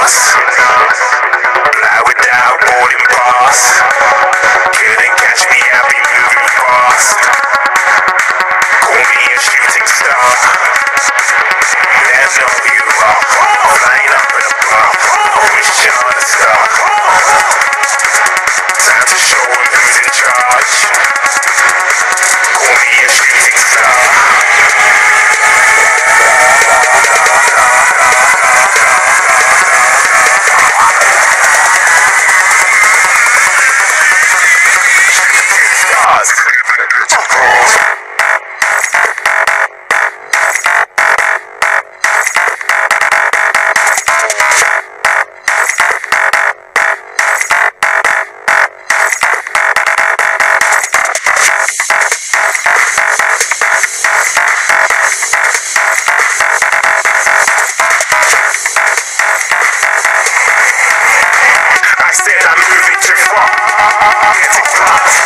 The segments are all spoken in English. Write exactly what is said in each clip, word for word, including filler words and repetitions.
us. Fly without boarding pass. Couldn't catch me, I'll be moving fast. Call me a shooting star. Let know who you are. Flying up in a bar. Wishing on a star. Time to show him who's in charge. Call me a shooting star. I said I'm moving too far. Getting close.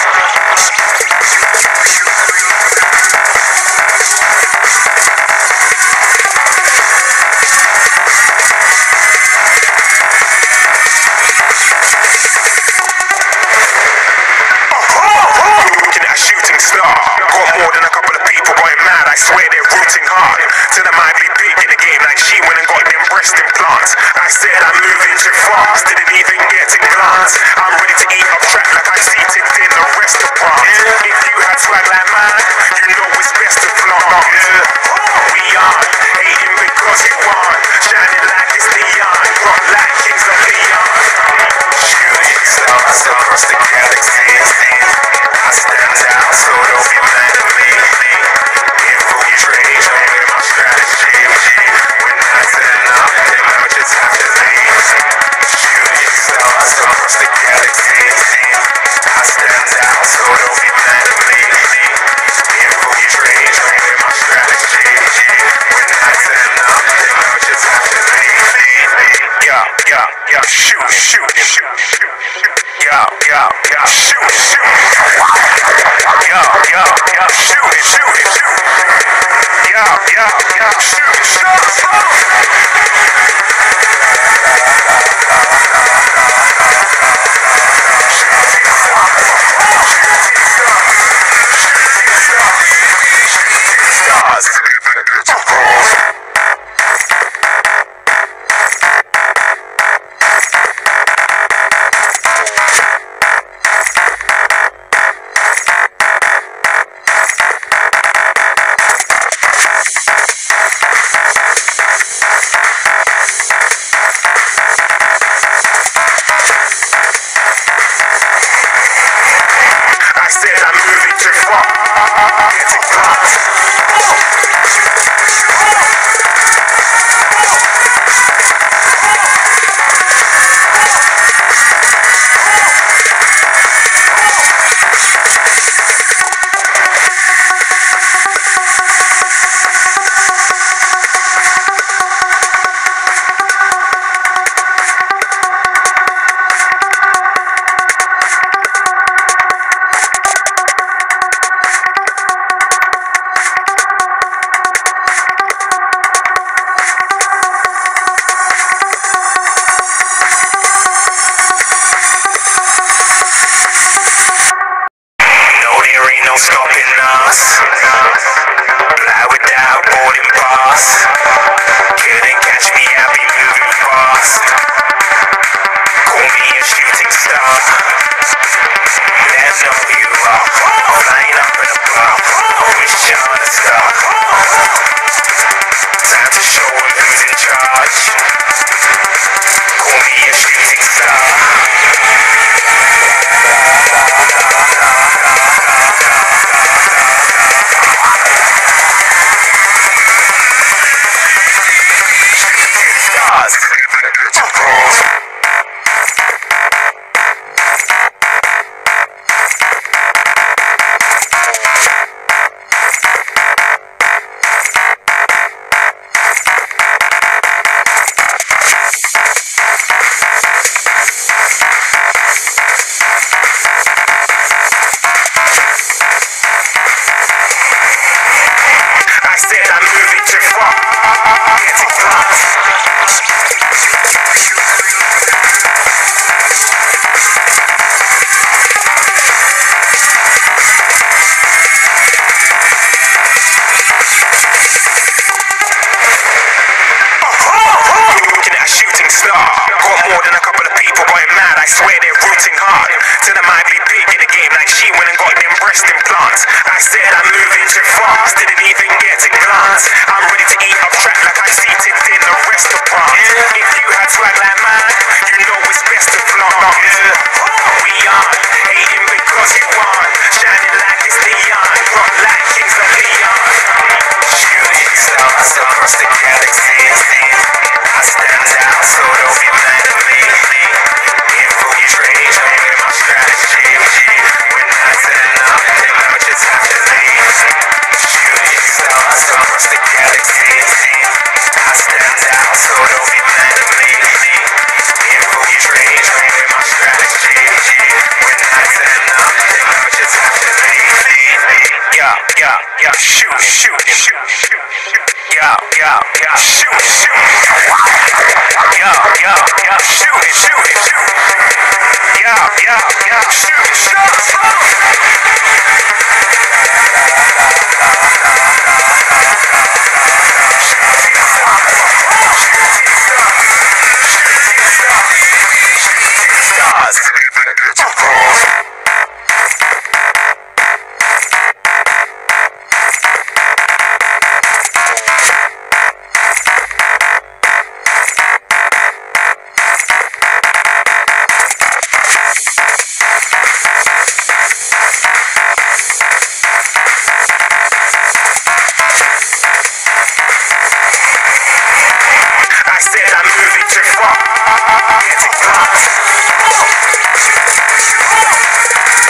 Looking at a shooting star. Got more than a couple of people going mad. I swear they're rooting hard. Till I might be big in the game like she went and got them breast implants. I said I'm moving too fast. Didn't even get a glance. I'm ready to eat up track like I seated in a restaurant. If you had swag like mine, you know it's best to flaunt. We are hating because we want. Shining like it's neon. Rock like kings of Leon. Shooting stars across the galaxy. I stand out, so don't be mad at me. Infiltrate, don't be my strategy. When I turn up, then I'll just have to leave. Shooting stars across the galaxy. I stand out, so don't be mad at me. Infiltrate, don't be my strategy. When I turn up, then I'll just have to leave. Yeah, yeah, yeah, shoot, shoot, shoot, shoot, shoot. Yeah, yeah, yeah, shoot, shoot. Yeah, yeah, yeah, shoot it, shoot it, shoot it. Yeah, yeah, yeah, shoot it, shoot it, shoot I said I'm moving too far. Getting close. No stopping us. Fly without boarding pass. Couldn't catch me, I'll be moving fast. Call me a shooting star. Let know who you are. Flying up in a bar. Wishing on a star. Time to show him who's in charge. Call me a shooting star. star. Got more than a couple of people going mad, I swear they're rooting hard. Till I might be big in the game like she went and got them breast implants. I said I'm moving too fast, didn't even get a glance. I'm ready to eat up track like I'm seated in a restaurant. If you had swag like mine, you know it's best to flaunt. We are hating because you want, shining like it's neon, rock like kings of Leon. Shooting stars across the galaxy, I stand out, so don't be mad at me. Infiltrate, I'm with my strategy. When I turn up, then I'll just have to leave. Shooting stars across the galaxy, I stand out, so don't be mad at me. Infiltrate, I'm with my strategy. When I turn up, then I'll just have to leave. Yeah, yeah, yeah, shoot, shoot, shoot, shoot, shoot. Yeah, yeah, yeah, shoot, shoot. Yeah, yeah, yeah, shoot it, shoot it, shoot it. Yeah, yeah, yeah, shoot it, shoot it, shoot I said I'm moving too far, getting close.